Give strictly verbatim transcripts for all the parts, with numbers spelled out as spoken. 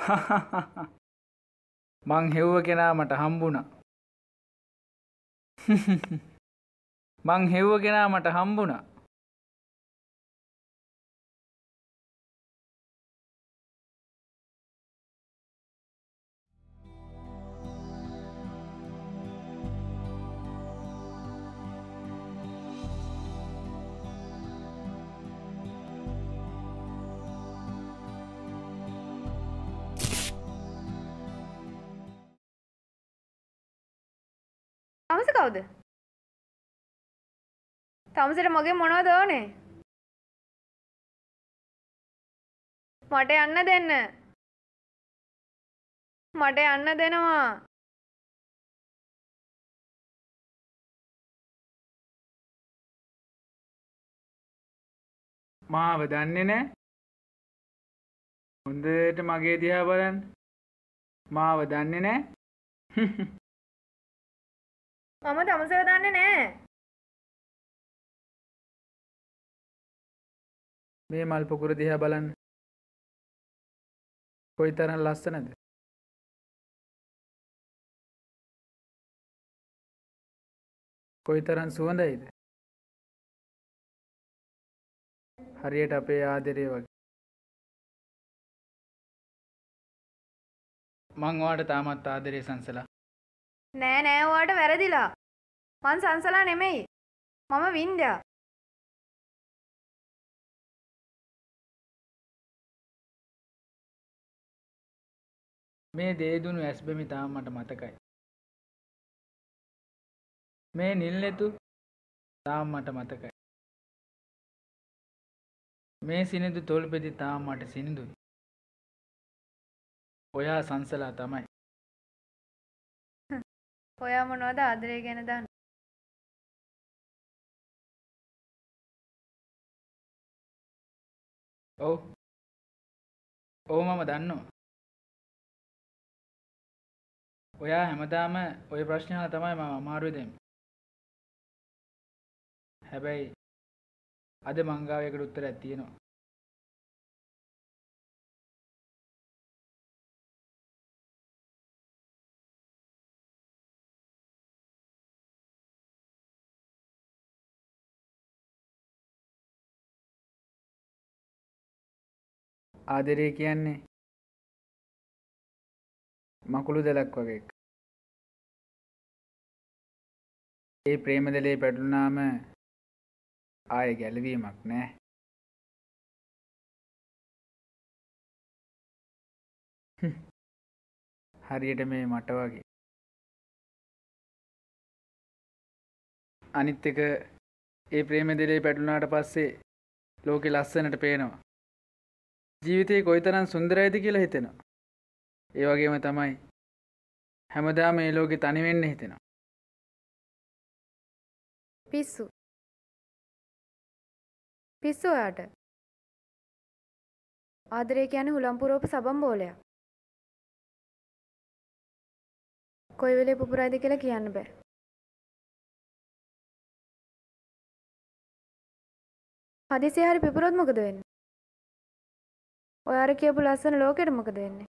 මං හෙව්ව කෙනා මට හම්බුණා. මං හෙව්ව කෙනා මට හම්බුණා. තමස කවුද? තමසට මගේ මොනවද ඕනේ? මට යන්න දෙන්න. මට යන්න දෙනවා. මාව දන්නේ නැහැ. හොඳට මගේ දිහා බලන්න. මාව දන්නේ නැහැ. මම තමසට දන්නේ නැහැ. මේ මල් පොකුර දිහා බලන්න. කොයිතරම් ලස්සනද? කොයිතරම් සුවඳයිද? හරියට අපේ ආදරේ වගේ. මං ඔයාට තාමත් ආදරේ සංසලා. නෑ නෑ ඔයාට වැරදිලා. මං සංසලා නෙමෙයි. මම වින්ද්‍යා. මේ දේදුණු ඇස්බෙමි තාම මට මතකයි. මේ නිල්නෙතු තාම මට මතකයි. මේ සිනිඳු තොල්පෙදි තාම මට සිනිඳුයි. ඔයා සංසලා තමයි. ඔයා මොනවද ආදරේ ගැන දන්නේ? ඔව්. ඔව් මම දන්නවා. ඔයා හැමදාම ওই ප්‍රශ්න අහලා තමයි මම අමාරුවේ දෙන්නේ. හැබැයි අද මං ගාව එකට උත්තරයක් තියෙනවා. ආදරේ කියන්නේ මකුළු දැලක් වගේ එකක්. ඒ ප්‍රේම දැලේ පැටළුනාම ආයේ ගැලවීමක් නැහැ. හරියට මේ මට වගේ. අනිත් එක ඒ ප්‍රේම දැලේ පැටළුනාට පස්සේ ලෝකෙ ලස්සනට පේනවා. ජීවිතේ කොයිතරම් සුන්දරයිද කියලා හිතෙනවා. ඒ වගේම තමයි හැමදාම මේ ලෝකෙ තනි වෙන්න හිතෙනවා. පිස්සු. පිස්සු ඔයාට. ආදරේ කියන්නේ හුලම් පුරවපු සබන් බෝලයක්. කොයි වෙලේ පුපුරයිද කියලා කියන්න බෑ. හදිසියෙ හරි පිපුරොත් මොකද වෙන්නේ? ඔයාලා කියපු ලස්සන ලෝකෙට මොකද වෙන්නේ?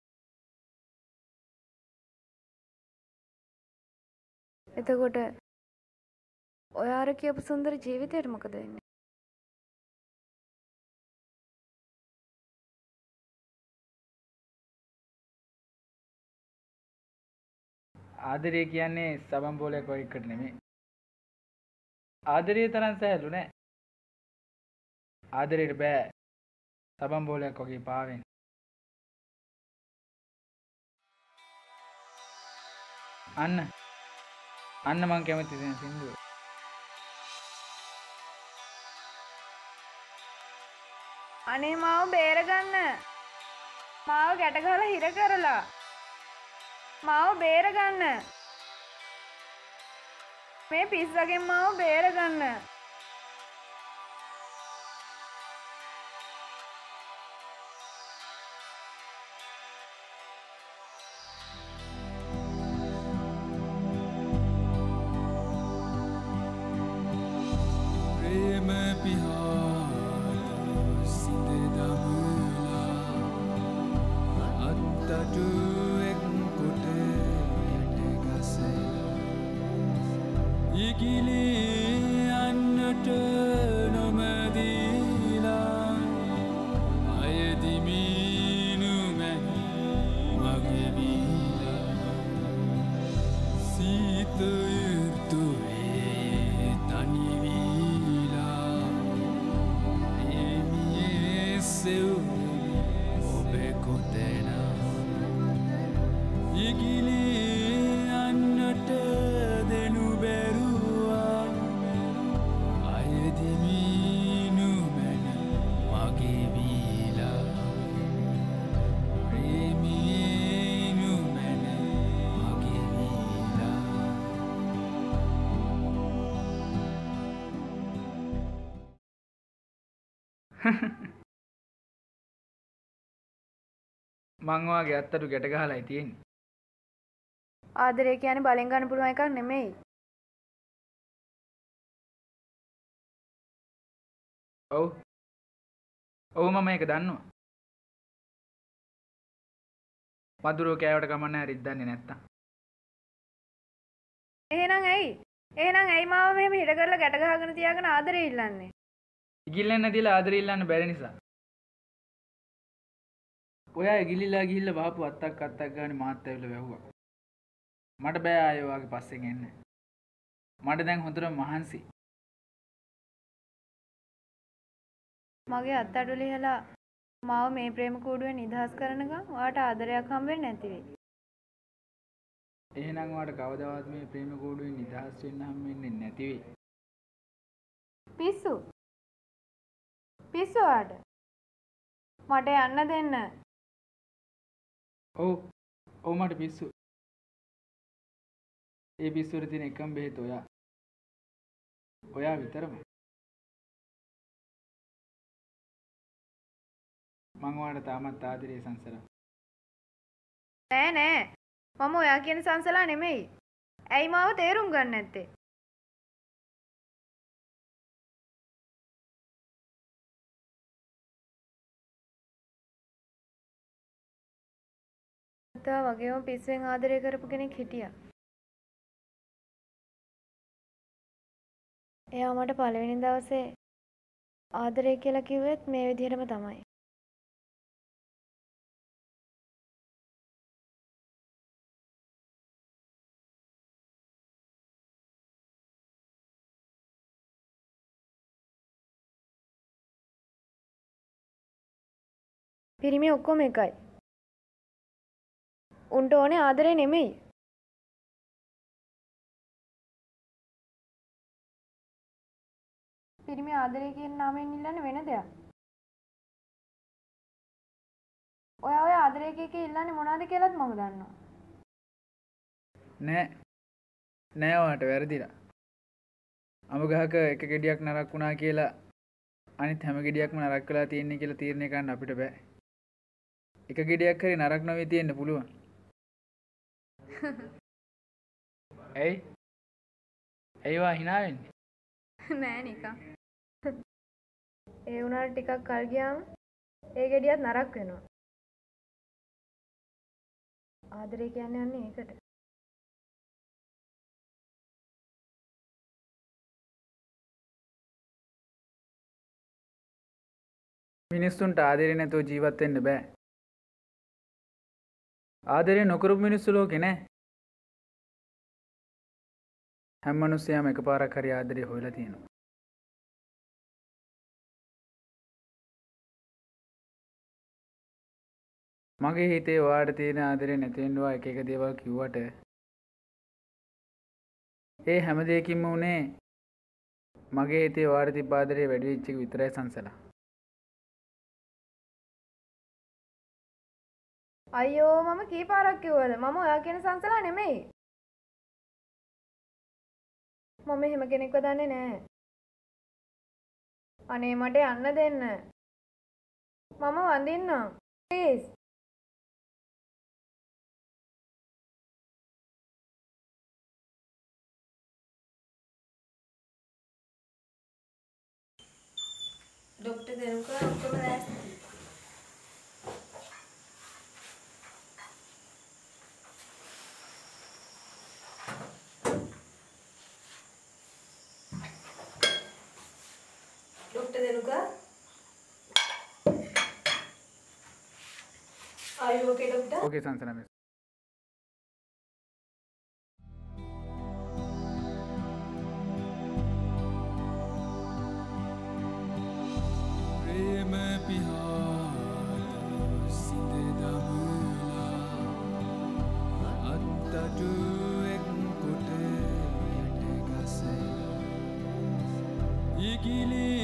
එතකොට ඔයාලා කියපු සුන්දර ජීවිතේට මොකද වෙන්නේ? ආදරය කියන්නේ සබන් බෝලයක් වගේ එකට නෙමෙයි. ආදරය තරම් සැහැල්ලු නෑ. ආදරයට බෑ සබන් බෝලයක් වගේ පාවෙන්න. අන්න අන්න මං කැමති දෙන සින්දුව. අනේ මාව බේරගන්න. මාව ගැට ගහලා හිර කරලා. මාව බේරගන්න. මේ පිස්සගෙන් මාව බේරගන්න. ඉගිලි යන්නට නොමැදිලා අයදිමීනු මැනි මගේ වීලා සීතයුතුවේ තනිවීලා එමියේ සෙව්දෙවි ඔබේ කොතැන ඉගිලි යන්නට දෙනු බැරුවා අයදිමීනු මැනි මගේ වීලා ප්‍රේමීනු මැනි මගේ වීලා මං වාගේ අත්තටු ගැට ගහලායි තියෙන්නේ. ආදරය කියන්නේ බලෙන් ගන්න පුළුවන් එකක් නෙමෙයි. ඔව්. ඔව් මම මේක දන්නවා. මధుරෝ කෑවට කමක් නැහැ රිද්දන්නේ නැත්තම්. එහෙනම් ඇයි? එහෙනම් ඇයි මාව මෙහෙම හිර කරලා ගැට ගහගෙන තියාගෙන ආදරේ ඉල්ලන්නේ? ඉගිල්ලෙන් නැතිලා ආදරේ ඉල්ලන්න බැරි නිසා. ඔයා ඉගිලිලා ගිහිල්ලා වහපු අත්තක් අත්තක් ගානේ මාත් ඇවිල්ලා වැහුවා. මට බෑ ආයෙ ඔයාගේ පස්සෙන් එන්න. මට දැන් හොඳට මහන්සි. මගේ අත්තඩු ලිහලා මාව මේ ප්‍රේම කූඩුවේ නිදහස් කරනකම් ඔයාට ආදරයක් හම්බෙන්නේ නැති වෙයි. එහෙනම් ඔයාට කවදාවත් මේ ප්‍රේම කූඩුවෙන් නිදහස් වෙන්න හම්බෙන්නේ නැති වෙයි. පිස්සු. පිස්සු ඔයාට. මට යන්න දෙන්න. ඔව්. ඔව් මට පිස්සු. ඒ පිස්සුවට තියෙන එකම බෙහෙත ඔයා. ඔයා විතරම. මං ඔයාට තාමත් ආදරේ සංසලා. නෑ නෑ. මම ඔයා කියන සංසලා නෙමෙයි. ඇයි මාව තේරුම් ගන්න නැත්තේ? තා වගේම පිස්සෙන් ආදරය කරපු කෙනෙක් හිටියා. එයා මට පළවෙනි දවසේ ආදරය කියලා කිව්වෙත් මේ විදිහටම තමයි. පිරිමි ඔක්කොම එකයි. උන්ට ඕනේ ආදරේ නෙමෙයි. පිරිමි ආදරේ කියන නාමයෙන් ඉල්ලන්නේ වෙන දෙයක්. ඔයා ඔය ආදරේ කිය කී ඉල්ලන්නේ මොනවද කියලාත් මම දන්නවා. නෑ. නෑ ඔයාට වැරදිලා. අඹ ගහක එක ගෙඩියක් නරක් වුණා කියලා අනිත් හැම ගෙඩියක්ම නරක් වෙලා තියෙන්නේ කියලා තීරණය කරන්න අපිට බෑ. එක ගෙඩියක් හරි නරක් නොවී තියෙන්න පුළුවන්. ඇයි? ඇයි වා hina වෙන්නේ? නෑ නිකන්. ඒ උනාට ටිකක් කල් ගියාම ඒ ගෙඩියත් නරක් වෙනවා. ආදරේ කියන්නේ යන්නේ ඒකට. මිනිස්සුන්ට ආදරේ නැතුව ජීවත් වෙන්න බෑ. ආදරේ නොකරපු මිනිස්සු ලෝකේ නෑ. හැම මිනිස්සයම එකපාරක් හරි ආදරේ හොයලා තියෙනවා. මගේ හිතේ ඔයාට තියෙන ආදරේ නැති වෙනවා එක එක දේවල් කිව්වට ඒ හැම දෙයකින්ම උනේ මගේ හිතේ ඔයාට තිබ්බ ආදරේ වැඩි වෙච්ච එක විතරයි සංසලා. අයියෝ මම කී පාරක් කිව්වද? මම ඔයා කියන සංසලා නෙමෙයි. මම එහෙම කෙනෙක්ව දන්නේ නෑ. අනේ මට යන්න දෙන්න. මම වඳින්නම්. ප්ලීස්. ડોક્ટર દેરુકા ඔක්කොම ලෑස්ති. Are you okay, doctor? Okay, Sansana miss. ප්‍රේම පිහාල සිඳ දමලා අත්තටු එක් කොට යට ගසලා ඉකිලි